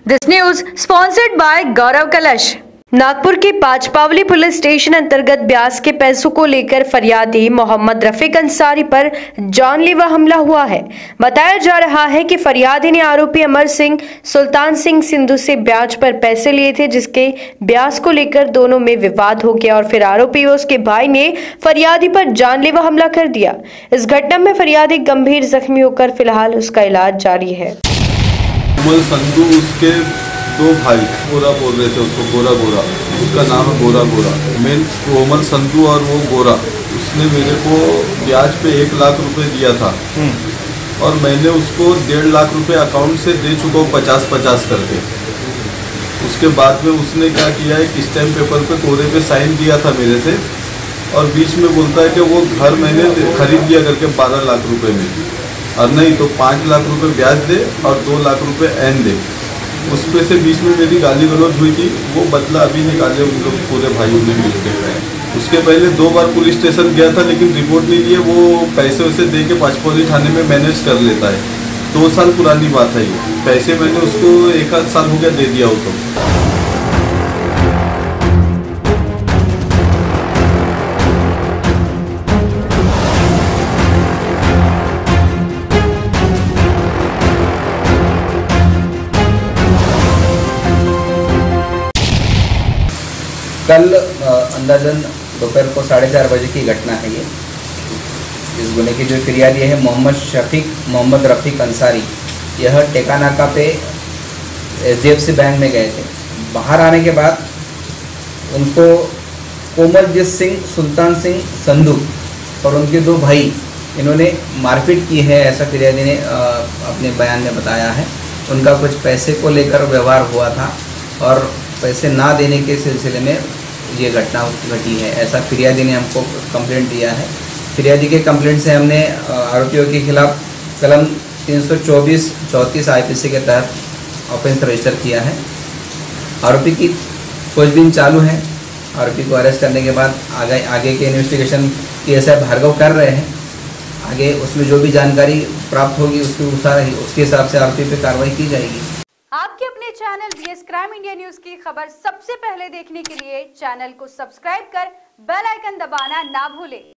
This news sponsored by Gaurav Kalash. Nagpur के Panchpaoli police station अंतर्गत ब्याज के पैसों को लेकर फरियादी मोहम्मद रफीक अंसारी पर जानलेवा हमला हुआ है। बताया जा रहा है कि फरियादी ने आरोपी अमर सिंह सुल्तान सिंह सिंधु से ब्याज पर पैसे लिए थे, जिसके ब्याज को लेकर दोनों में विवाद हो गया और फिर आरोपी व उसके भाई ने फरियादी पर जानलेवा हमला कर दिया। इस घटना में फरियादी गंभीर जख्मी होकर फिलहाल उसका इलाज जारी है। उसके दो भाई गोरा बोल रहे थे उसको, गोरा उसका नाम है गोरा। मेन कोमल संधू और वो गोरा, उसने मेरे को ब्याज पे 1 लाख रुपए दिया था और मैंने उसको 1.5 लाख रुपए अकाउंट से दे चुका हूँ 50-50 करके। उसके बाद में उसने क्या किया है कि स्टैम्प पेपर पे कोरे पे साइन किया था मेरे से और बीच में बोलता है कि वो घर मैंने खरीद लिया करके 12 लाख रुपए में, और नहीं तो 5 लाख रुपए ब्याज दे और 2 लाख रुपए एन दे। उस पे से बीच में मेरी गाली गलौज हुई थी, वो बदला अभी निकाले उन लोग पूरे भाइयों ने मिलकर। उसके पहले 2 बार पुलिस स्टेशन गया था लेकिन रिपोर्ट नहीं लिए। वो पैसे वैसे दे के पांचपावली थाने में मैनेज कर लेता है। 2 साल पुरानी बात है ये। पैसे मैंने उसको 1 आध साल हो गया दे दिया हो तो। कल अंदाजन दोपहर को 4:30 बजे की घटना है ये। इस गुने की जो फिरियादी है मोहम्मद रफीक अंसारी, यह टेकानाका पे HDFC बैंक में गए थे। बाहर आने के बाद उनको कोमलजीत सिंह सुल्तान सिंह संधू और उनके 2 भाई इन्होंने मारपीट की है, ऐसा फिरियादी ने अपने बयान में बताया है। उनका कुछ पैसे को लेकर व्यवहार हुआ था और पैसे ना देने के सिलसिले में ये घटना घटी है, ऐसा फिरियादी ने हमको कंप्लेंट दिया है। फिरियादी के कंप्लेंट से हमने आरोपियों के खिलाफ कलम 324-34 IPC के तहत ऑफेंस रजिस्टर किया है। आरोपी की खोजबीन चालू है। आरोपी को अरेस्ट करने के बाद आगे के इन्वेस्टिगेशन PSI भार्गव कर रहे हैं। आगे उसमें जो भी जानकारी प्राप्त होगी उसके हिसाब से आरोपी पे कार्रवाई की जाएगी। आपके अपने channel BS crime India news की खबर सबसे पहले देखने के लिए चैनल को सब्सक्राइब कर बेल आइकन दबाना ना भूलें।